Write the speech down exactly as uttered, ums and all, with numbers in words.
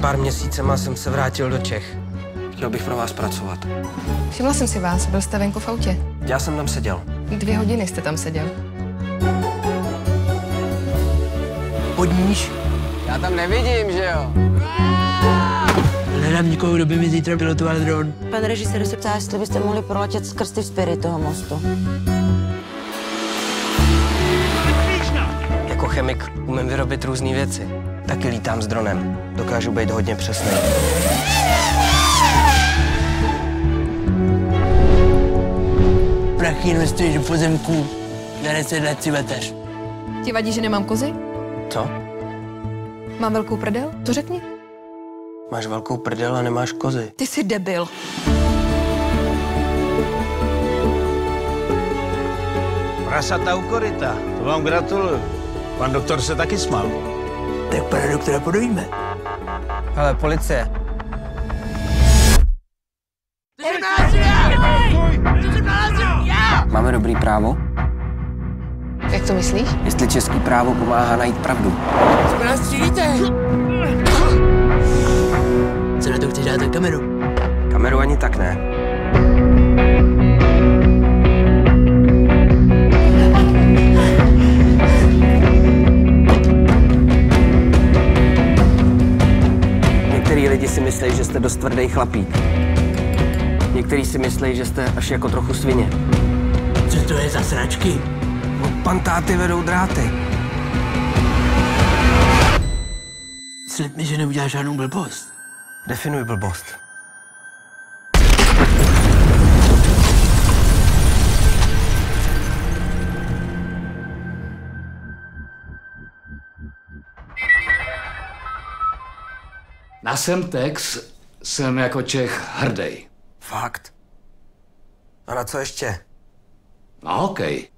pár měsícema jsem se vrátil do Čech. Chtěl bych pro vás pracovat. Všimla jsem si vás, byl jste venku v autě. Já jsem tam seděl. Dvě hodiny jste tam seděl. Podníš? Já tam nevidím, že jo? Hledám někoho, kdo by mi zítra pilotoval dron. Pan režisér se ptá, jestli byste mohli proletět skrz ty vzpěry toho mostu. Jako chemik umím vyrobit různé věci. Taky lítám s dronem. Dokážu být hodně přesný. Prachy investuješ do pozemků. Na deset let si veteř. Ti vadí, že nemám kozy? Co? Mám velkou prdel? To řekni. Máš velkou prdel a nemáš kozy. Ty jsi debil. Prasata u koryta, to vám gratuluju. Pan doktor se taky smál. Tak pana doktora podovíme. Hele, policie. Máme dobrý právo? Jak to myslíš? Jestli český právo pomáhá najít pravdu. Co nás střílíte? Co na to chceš dát za kameru? Kameru ani tak ne. Některý lidi si myslí, že jste dost tvrdý chlapík. Některý si myslí, že jste až jako trochu svině. Co to je za sračky? Od pantáty vedou dráty. Slib mi, že neuděláš žádnou blbost. Definuj blbost. Na Semtex jsem jako Čech hrdý. Fakt. A na co ještě? Na hokej.